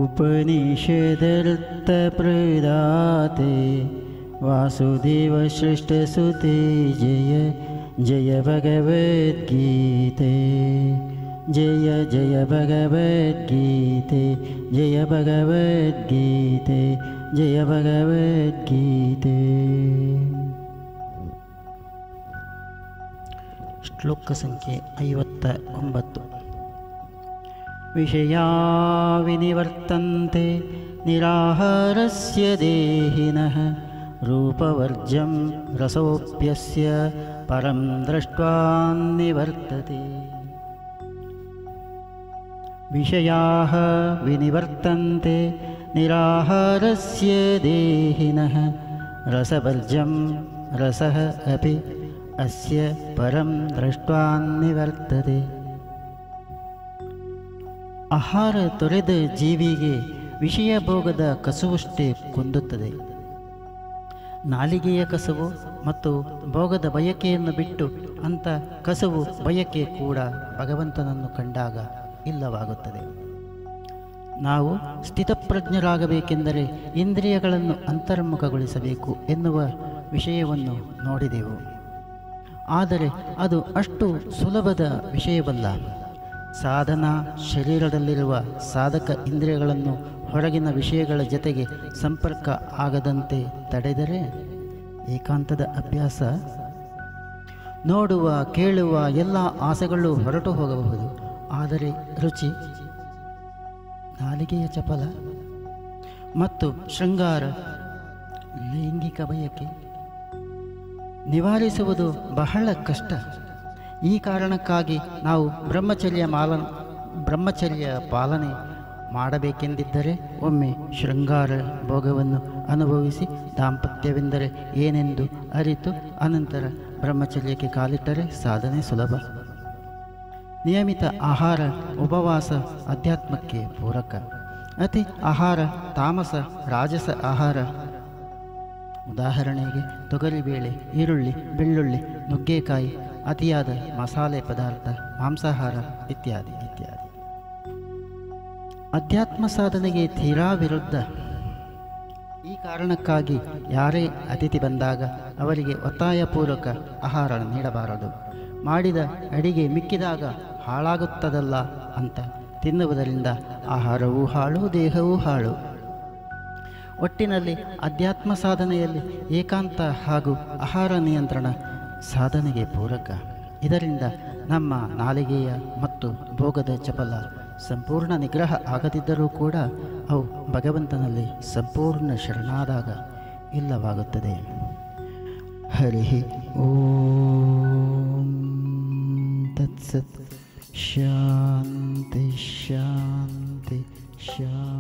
उपनिषदर्थप्रदाते वासुदेवश्रेष्ठसुते जय जय भगवद्गीते जय जय भगवद्गीते जय भगवद्गीते जय भगवद्गीते। ಶ್ಲೋಕ ಸಂಖ್ಯೆ 59. ವಿಷಯಾ ವಿನಿವರ್ತಂತೆ ನಿರಾಹಾರಸ್ಯ ದೇಹಿನಃ ರೂಪವರ್ಜ್ಯಂ ರಸೋಪ್ಯಸ್ಯ ಪರಂ ದೃಷ್ಟ್ವಾ ನಿವರ್ತತೆ. ವಿಷಯಾಃ ವಿನಿವರ್ತಂತೆ ನಿರಾಹಾರಸ್ಯ ದೇಹಿನಃ ರಸವರ್ಜ್ಯಂ ರಸಃ ಅಪಿ ಅಸ್ಯ ಪರಂ ದೃಷ್ಟ್ವಾ ನಿವರ್ತತೆ. ಆಹಾರ ತೊರೆದ ಜೀವಿಗೆ ವಿಷಯ ಭೋಗದ ಕಸುವಷ್ಟೇ ಕುಂದುತ್ತದೆ. ನಾಲಿಗೆಯ ಕಸುವು ಮತ್ತು ಭೋಗದ ಬಯಕೆಯನ್ನು ಬಿಟ್ಟು ಅಂಥ ಕಸುವು ಬಯಕೆ ಕೂಡ ಭಗವಂತನನ್ನು ಕಂಡಾಗ ಇಲ್ಲವಾಗುತ್ತದೆ. ನಾವು ಸ್ಥಿತಪ್ರಜ್ಞರಾಗಬೇಕೆಂದರೆ ಇಂದ್ರಿಯಗಳನ್ನು ಅಂತರ್ಮುಖಗೊಳಿಸಬೇಕು ಎನ್ನುವ ವಿಷಯವನ್ನು ನೋಡಿದೆವು. ಆದರೆ ಅದು ಅಷ್ಟು ಸುಲಭದ ವಿಷಯವಲ್ಲ. ಸಾಧನ ಶರೀರದಲ್ಲಿರುವ ಸಾಧಕ ಇಂದ್ರಿಯಗಳನ್ನು ಹೊರಗಿನ ವಿಷಯಗಳ ಜೊತೆಗೆ ಸಂಪರ್ಕ ಆಗದಂತೆ ತಡೆದರೆ ಏಕಾಂತದ ಅಭ್ಯಾಸ, ನೋಡುವ ಕೇಳುವ ಎಲ್ಲ ಆಸೆಗಳು ಹೊರಟು ಹೋಗಬಹುದು. ಆದರೆ ರುಚಿ, ನಾಲಿಗೆಯ ಚಪಲ ಮತ್ತು ಶೃಂಗಾರ, ಲೈಂಗಿಕ ಬಯಕೆ ನಿವಾರಿಸುವುದು ಬಹಳ ಕಷ್ಟ. ಈ ಕಾರಣಕ್ಕಾಗಿ ನಾವು ಬ್ರಹ್ಮಚರ್ಯ ಪಾಲನೆ ಮಾಡಬೇಕೆಂದಿದ್ದರೆ ಒಮ್ಮೆ ಶೃಂಗಾರ ಭೋಗವನ್ನು ಅನುಭವಿಸಿ ದಾಂಪತ್ಯವೆಂದರೆ ಏನೆಂದು ಅರಿತು ಅನಂತರ ಬ್ರಹ್ಮಚರ್ಯಕ್ಕೆ ಕಾಲಿಟ್ಟರೆ ಸಾಧನೆ ಸುಲಭ. ನಿಯಮಿತ ಆಹಾರ ಉಪವಾಸ ಅಧ್ಯಾತ್ಮಕ್ಕೆ ಪೂರಕ. ಅತಿ ಆಹಾರ ತಾಮಸ ರಾಜಸ ಆಹಾರ. ಉದಾಹರಣೆಗೆ ತೊಗರಿಬೇಳೆ, ಈರುಳ್ಳಿ, ಬೆಳ್ಳುಳ್ಳಿ, ನುಗ್ಗೆಕಾಯಿ, ಅತಿಯಾದ ಮಸಾಲೆ ಪದಾರ್ಥ, ಮಾಂಸಾಹಾರ ಇತ್ಯಾದಿ ಇತ್ಯಾದಿ. ಅಧ್ಯಾತ್ಮ ಸಾಧನೆಗೆ ತೀರಾ ವಿರುದ್ಧ. ಈ ಕಾರಣಕ್ಕಾಗಿ ಯಾರೇ ಅತಿಥಿ ಬಂದಾಗ ಅವರಿಗೆ ಒತ್ತಾಯಪೂರ್ವಕ ಆಹಾರ ನೀಡಬಾರದು. ಮಾಡಿದ ಅಡಿಗೆ ಮಿಕ್ಕಿದಾಗ ಹಾಳಾಗುತ್ತದಲ್ಲ ಅಂತ ತಿನ್ನುವುದರಿಂದ ಆಹಾರವೂ ಹಾಳು, ದೇಹವೂ ಹಾಳು. ಒಟ್ಟಿನಲ್ಲಿ ಅಧ್ಯಾತ್ಮ ಸಾಧನೆಯಲ್ಲಿ ಏಕಾಂತ ಹಾಗೂ ಆಹಾರ ನಿಯಂತ್ರಣ ಸಾಧನೆಗೆ ಪೂರಕ. ಇದರಿಂದ ನಮ್ಮ ನಾಲಿಗೆಯ ಮತ್ತು ಭೋಗದ ಚಪಲ ಸಂಪೂರ್ಣ ನಿಗ್ರಹ ಆಗದಿದ್ದರೂ ಕೂಡ ಅವು ಭಗವಂತನಲ್ಲಿ ಸಂಪೂರ್ಣ ಶರಣಾದಾಗ ಇಲ್ಲವಾಗುತ್ತದೆ. ಹರಿ ಓಂ ತತ್ಸತ್. ಶಾಂತಿ ಶಾಂತಿ ಶಾಂತಿ.